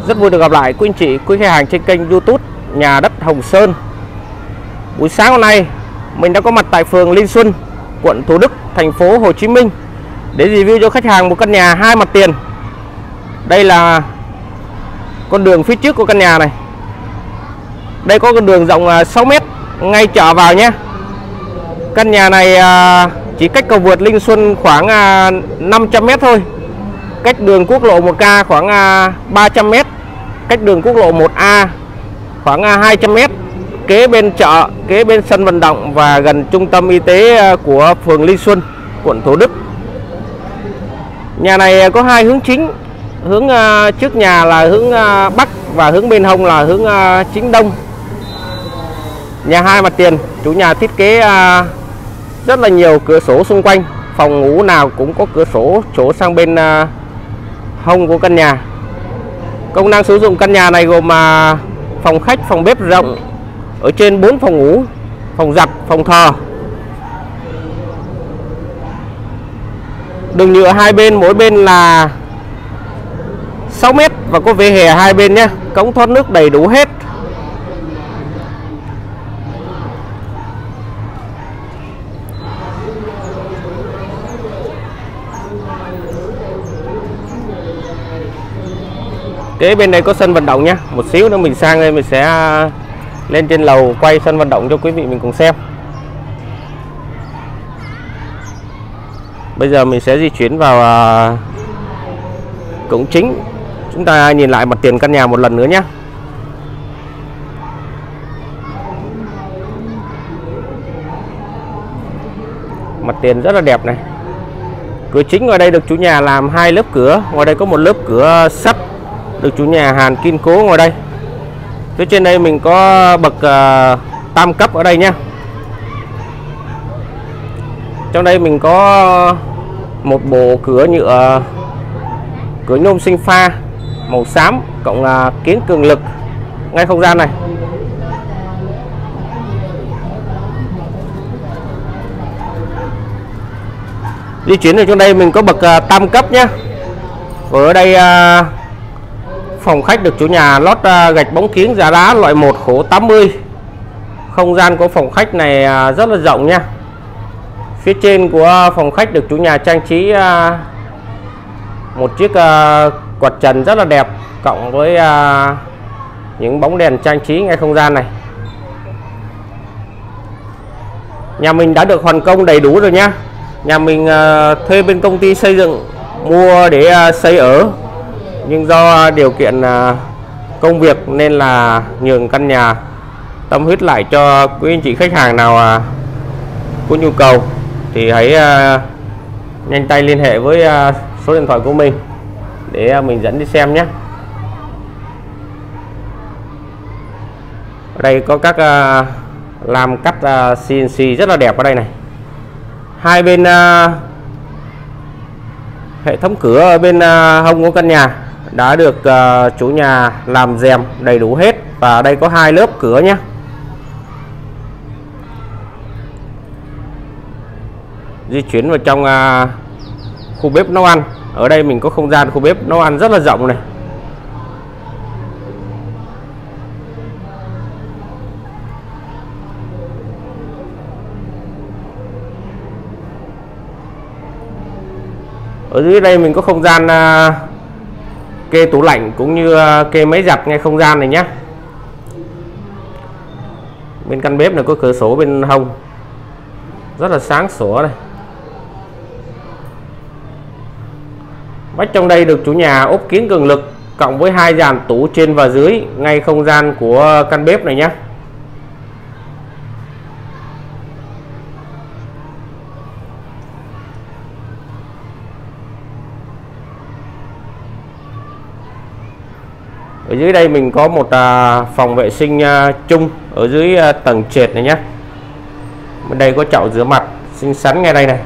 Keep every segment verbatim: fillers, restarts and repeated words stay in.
Rất vui được gặp lại quý anh chị, quý khách hàng trên kênh YouTube Nhà đất Hồng Sơn. Buổi sáng hôm nay mình đã có mặt tại phường Linh Xuân, quận Thủ Đức, thành phố Hồ Chí Minh để review cho khách hàng một căn nhà hai mặt tiền. Đây là con đường phía trước của căn nhà này. Đây có con đường rộng sáu mét ngay chợ vào nhé. Căn nhà này chỉ cách cầu vượt Linh Xuân khoảng năm trăm mét thôi, cách đường quốc lộ một K khoảng ba trăm mét, cách đường quốc lộ một A khoảng hai trăm mét, kế bên chợ, kế bên sân vận động và gần trung tâm y tế của phường Linh Xuân, quận Thủ Đức. Nhà này có hai hướng chính, hướng trước nhà là hướng Bắc và hướng bên hông là hướng chính Đông. Nhà hai mặt tiền, chủ nhà thiết kế rất là nhiều cửa sổ xung quanh, phòng ngủ nào cũng có cửa sổ chỗ sang bên hông của căn nhà. Công năng sử dụng căn nhà này gồm phòng khách, phòng bếp rộng ở trên bốn phòng ngủ, phòng giặt, phòng thờ. Đường nhựa hai bên, mỗi bên là sáu mét và có vỉa hè hai bên nhé. Cống thoát nước đầy đủ hết. Kế bên đây có sân vận động nhé. Một xíu nữa mình sang đây mình sẽ lên trên lầu quay sân vận động cho quý vị mình cùng xem. Bây giờ mình sẽ di chuyển vào uh, cổng chính. Chúng ta nhìn lại mặt tiền căn nhà một lần nữa nhé. Mặt tiền rất là đẹp này. Cửa chính ngoài đây được chủ nhà làm hai lớp cửa. Ngoài đây có một lớp cửa sắt được chủ nhà hàn kiên cố ngoài đây. Phía trên đây mình có bậc uh, tam cấp ở đây nhé. Trong đây mình có một bộ cửa nhựa, cửa nhôm sinh pha màu xám cộng là kiến cường lực ngay không gian này. Di chuyển ở trong đây mình có bậc uh, tam cấp nhé. Và ở đây uh, phòng khách được chủ nhà lót uh, gạch bóng kiếng giá đá loại một khổ tám mươi. Không gian của phòng khách này uh, rất là rộng nha. Phía trên của phòng khách được chủ nhà trang trí uh, một chiếc uh, quạt trần rất là đẹp, cộng với uh, những bóng đèn trang trí ngay không gian này. Nhà mình đã được hoàn công đầy đủ rồi nhá. Nhà mình uh, thuê bên công ty xây dựng mua để uh, xây ở, nhưng do điều kiện uh, công việc nên là nhường căn nhà tâm huyết lại cho quý anh chị khách hàng nào uh, có nhu cầu thì hãy uh, nhanh tay liên hệ với uh, số điện thoại của mình để uh, mình dẫn đi xem nhé. Ở đây có các uh, làm cắt uh, xê en xê rất là đẹp ở đây này. Hai bên uh, hệ thống cửa ở bên uh, hông của căn nhà đã được uh, chủ nhà làm rèm đầy đủ hết, và ở đây có hai lớp cửa nhé. Di chuyển vào trong uh, khu bếp nấu ăn. Ở đây mình có không gian khu bếp nấu ăn rất là rộng này. Ở dưới đây mình có không gian uh, kê tủ lạnh cũng như uh, kê máy giặt ngay không gian này nhé. Bên căn bếp này có cửa sổ bên hông rất là sáng sủa này. Vách trong đây được chủ nhà ốp kiến cường lực cộng với hai dàn tủ trên và dưới ngay không gian của căn bếp này nhé. Ở dưới đây mình có một à, phòng vệ sinh à, chung ở dưới à, tầng trệt này nhé. Bên đây có chậu rửa mặt xinh xắn ngay đây này.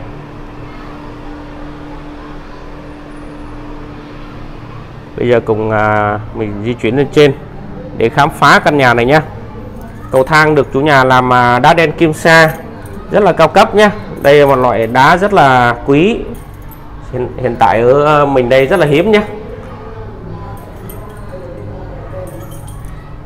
Bây giờ cùng à, mình di chuyển lên trên để khám phá căn nhà này nhé. Cầu thang được chủ nhà làm à, đá đen kim sa rất là cao cấp nhé. Đây là một loại đá rất là quý, hiện, hiện tại ở mình đây rất là hiếm nhé.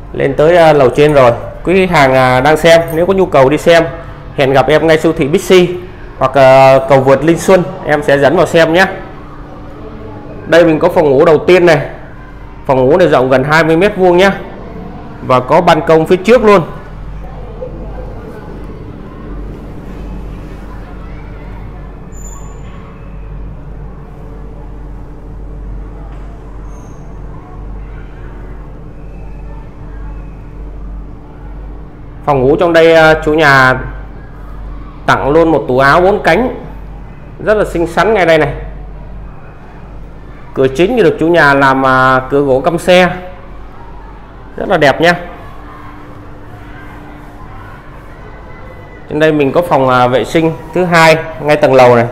lên tới lầu trên rồi. Quý khách hàng đang xem nếu có nhu cầu đi xem, hẹn gặp em ngay siêu thị Bixi hoặc cầu vượt Linh Xuân, em sẽ dẫn vào xem nhé. Đây mình có phòng ngủ đầu tiên này. Phòng ngủ này rộng gần hai mươi mét vuông nhé, và có ban công phía trước luôn. Phòng ngủ trong đây chủ nhà tặng luôn một tủ áo bốn cánh rất là xinh xắn ngay đây này. Cửa chính thì được chủ nhà làm cửa gỗ căm xe rất là đẹp nhé. Trên đây mình có phòng vệ sinh thứ hai ngay tầng lầu này.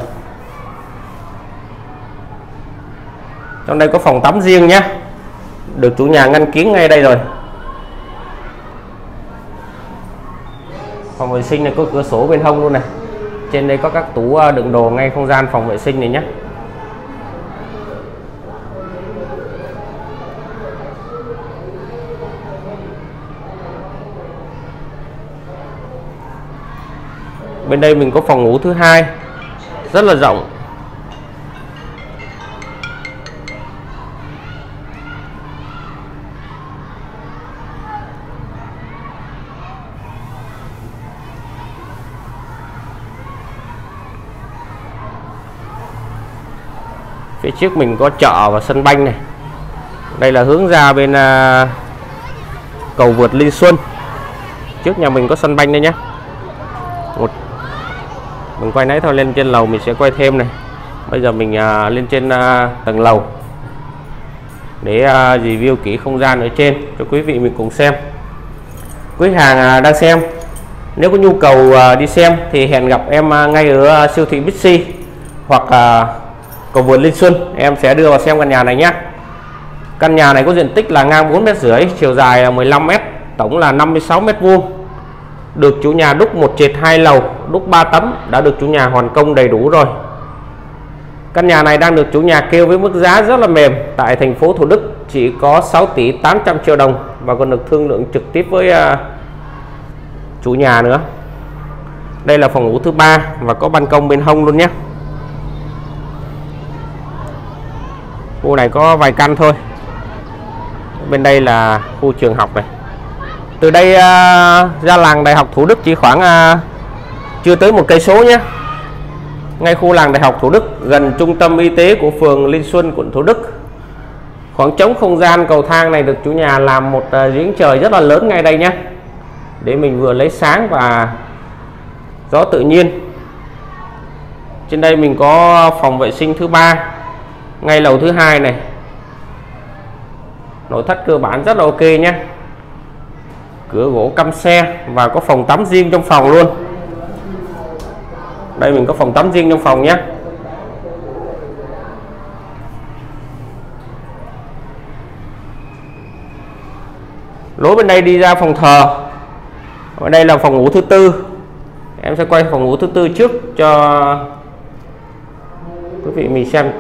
Trong đây có phòng tắm riêng nhé, được chủ nhà ngăn kiếng ngay đây rồi. Phòng vệ sinh này có cửa sổ bên hông luôn này. Trên đây có các tủ đựng đồ ngay không gian phòng vệ sinh này nhé. Bên đây mình có phòng ngủ thứ hai rất là rộng. Phía trước mình có chợ và sân banh này. Đây là hướng ra bên uh, cầu vượt Linh Xuân. Trước nhà mình có sân banh đây nhé. Một mình quay nãy thôi, lên trên lầu mình sẽ quay thêm này. Bây giờ mình uh, lên trên uh, tầng lầu để uh, review kỹ không gian ở trên cho quý vị mình cùng xem. Quý hàng uh, đang xem nếu có nhu cầu uh, đi xem thì hẹn gặp em uh, ngay ở uh, siêu thị Bixi hoặc uh, cầu vượt Linh Xuân, em sẽ đưa vào xem căn nhà này nhé. Căn nhà này có diện tích là ngang bốn mét rưỡi, chiều dài mười lăm mét, tổng là năm mươi sáu mét vuông. Được chủ nhà đúc một trệt hai lầu, đúc ba tấm, đã được chủ nhà hoàn công đầy đủ rồi. Căn nhà này đang được chủ nhà kêu với mức giá rất là mềm tại thành phố Thủ Đức, chỉ có sáu tỷ tám trăm triệu đồng và còn được thương lượng trực tiếp với uh, chủ nhà nữa. Đây là phòng ngủ thứ ba và có ban công bên hông luôn nhé. Khu này có vài căn thôi. Bên đây là khu trường học này. Từ đây uh, ra làng Đại học Thủ Đức chỉ khoảng uh, chưa tới một cây số nhé. Ngay khu làng Đại học Thủ Đức, gần trung tâm y tế của phường Linh Xuân, quận Thủ Đức. Khoảng trống không gian cầu thang này được chủ nhà làm một uh, giếng trời rất là lớn ngay đây nhé, để mình vừa lấy sáng và gió tự nhiên. Trên đây mình có phòng vệ sinh thứ ba ngay lầu thứ hai này. Nội thất cơ bản rất là ok nhé. Cửa gỗ căm xe và có phòng tắm riêng trong phòng luôn. Đây mình có phòng tắm riêng trong phòng nhé. Lối bên đây đi ra phòng thờ. Ở đây là phòng ngủ thứ tư. Em sẽ quay phòng ngủ thứ tư trước cho quý vị mình xem.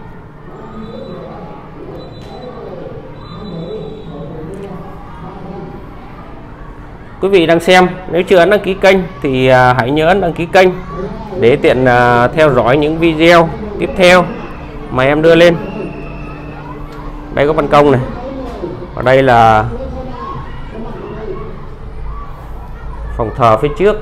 Quý vị đang xem, nếu chưa ấn đăng ký kênh thì hãy nhớ ấn đăng ký kênh để tiện theo dõi những video tiếp theo mà em đưa lên. Đây có ban công này. Ở đây là phòng thờ phía trước.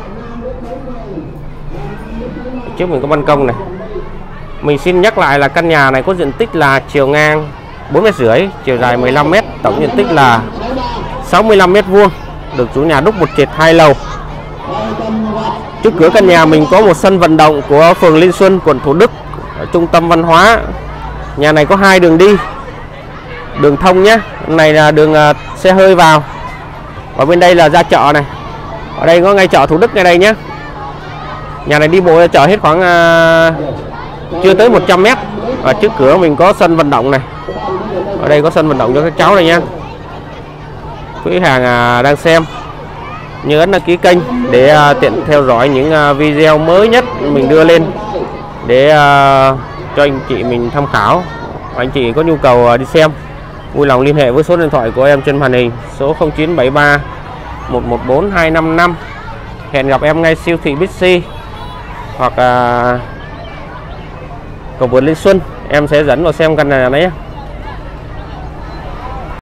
Phía trước mình có ban công này. Mình xin nhắc lại là căn nhà này có diện tích là chiều ngang bốn mét rưỡi, chiều dài mười lăm mét, tổng diện tích là sáu mươi lăm mét vuông. Được chủ nhà đúc một trệt hai lầu. Trước cửa căn nhà mình có một sân vận động của phường Linh Xuân, quận Thủ Đức, ở trung tâm văn hóa. Nhà này có hai đường đi, đường thông nhé. Này là đường uh, xe hơi vào. Và bên đây là ra chợ này. Ở đây có ngay chợ Thủ Đức ngay đây nhé. Nhà này đi bộ ra chợ hết khoảng uh, chưa tới một trăm mét. Và trước cửa mình có sân vận động này. Ở đây có sân vận động cho các cháu này nha. Quý hàng đang xem nhớ ấn đăng ký kênh để tiện theo dõi những video mới nhất mình đưa lên, để cho anh chị mình tham khảo. Anh chị có nhu cầu đi xem vui lòng liên hệ với số điện thoại của em trên màn hình, số không chín bảy ba một một bốn hai năm năm. Hẹn gặp em ngay siêu thị Bixi hoặc à, cầu vượt Liên Xuân, em sẽ dẫn vào xem căn nhà này nhé.